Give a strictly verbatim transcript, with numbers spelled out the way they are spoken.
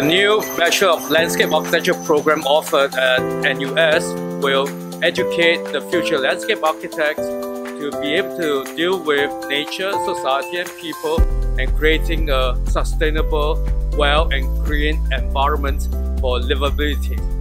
The new Bachelor of Landscape Architecture program offered at N U S will educate the future landscape architects to be able to deal with nature, society, and people, and creating a sustainable, well and clean environment for livability.